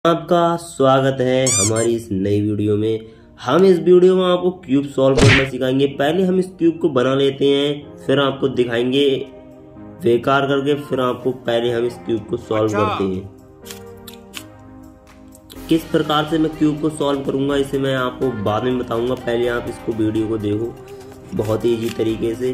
आपका स्वागत है हमारी इस नई वीडियो में। हम इस वीडियो में आपको क्यूब सॉल्व करना सिखाएंगे। पहले हम इस क्यूब को बना लेते हैं, फिर आपको दिखाएंगे बेकार करके, फिर आपको पहले हम इस क्यूब को सॉल्व करते हैं। किस प्रकार से मैं क्यूब को सॉल्व करूंगा इसे मैं आपको बाद में बताऊंगा। पहले आप इसको वीडियो को देखो बहुत ही इजी तरीके से।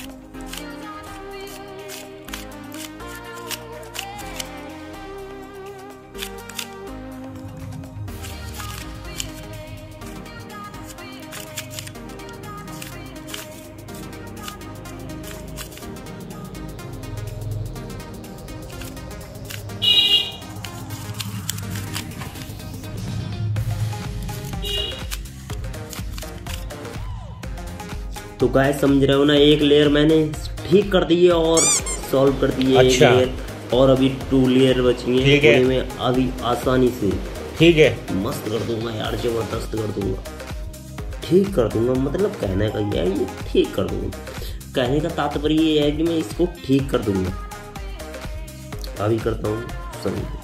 तो गाइस समझ रहे हो ना, एक लेयर मैंने ठीक कर दी है और सॉल्व कर दी है। अच्छा। एक लेयर और अभी 2 लेयर बची हैं। ठीक है। में अभी आसानी से ठीक है, मस्त कर दूंगा यार, जबरदस्त कर दूंगा, ठीक कर दूंगा। मतलब कहने का ये है, ये ठीक कर दूंगा। कहने का तात्पर्य ये है कि मैं इसको ठीक कर दूंगा। अभी करता हूँ, समझ।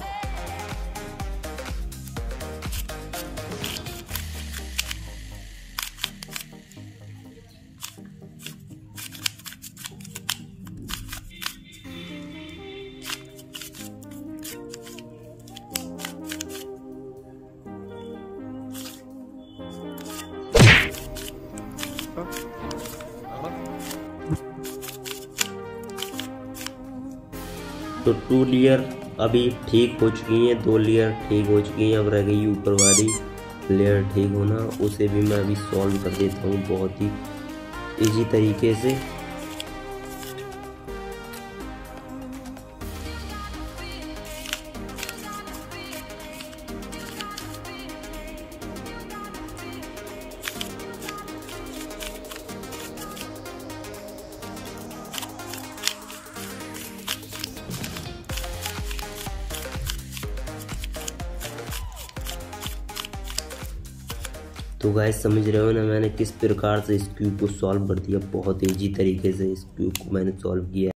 तो 2 लेयर अभी ठीक हो चुकी हैं, 2 लेयर ठीक हो चुकी हैं। अब रह गई ऊपर वाली लेयर ठीक होना, उसे भी मैं अभी सॉल्व कर देता हूँ बहुत ही इजी तरीके से। तो गाइस समझ रहे हो ना मैंने किस प्रकार से इस क्यूब को सॉल्व कर दिया। बहुत इजी तरीके से इस क्यूब को मैंने सॉल्व किया।